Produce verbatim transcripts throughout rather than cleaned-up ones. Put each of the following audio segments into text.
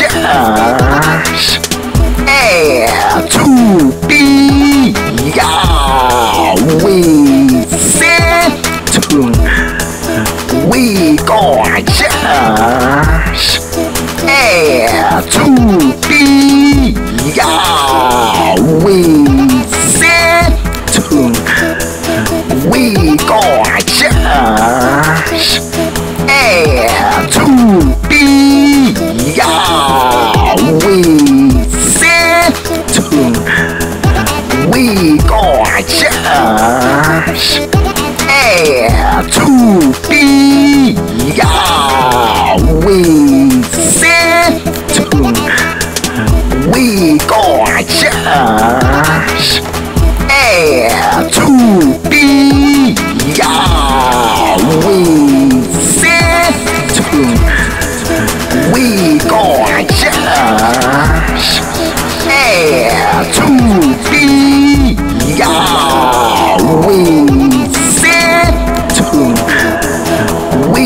gorgeous. A to B, yeah, we sit to we gorgeous. A to B, yeah, we sit to we gorgeous. A to B, yeah, we sit to we gorgeous. A to B, yeah, we sit to we gorgeous. A to B, yeah, we sit to we gorgeous. A to B, yeah, we sit to we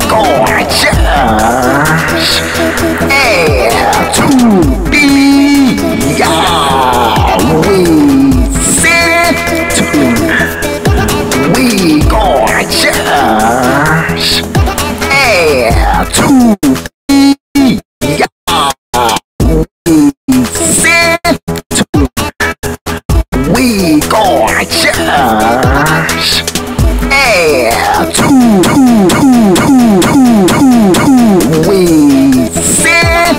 gorgeous. A to B, yeah, we sit to we gorgeous. A to B, yeah, we sit to we gorgeous. A to to to to to to we sit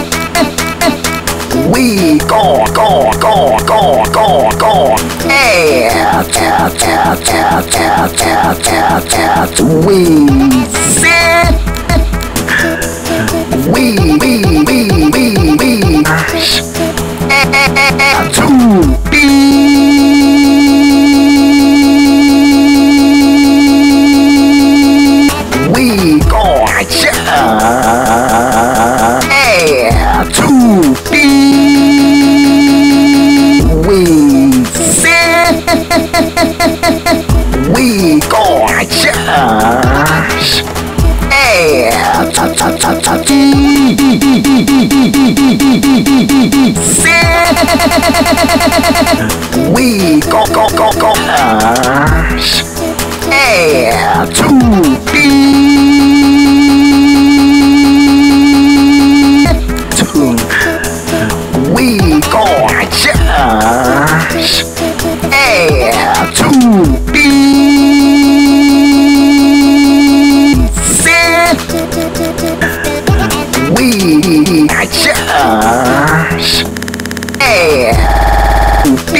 we go go go go go go. A ta ta ta ta ta ta ta we sit we we we we we to be we gorgeous. A to be we sit we gorgeous. A ta ta ta ta T sit we go go go go. A to B to we gorgeous. A to B sit we gorgeous. A to B,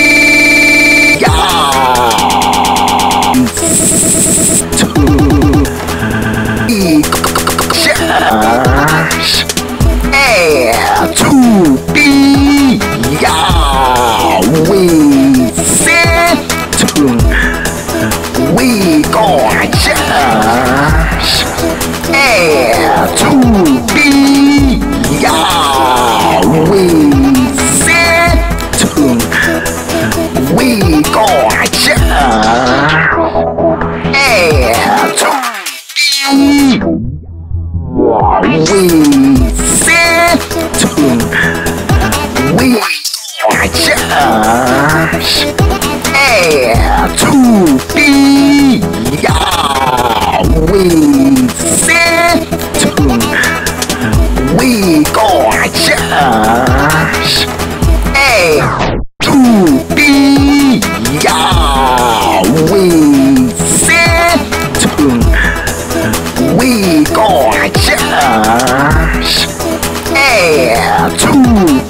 yeah, to be gorgeous. A to B, yeah, we sit to we gorgeous. A to B, yeah, we sit to we gorgeous. A to B, we sit to we gorgeous. A to B, yeah, we sit to we gorgeous. A to B, yeah, we sit to we gorgeous. A to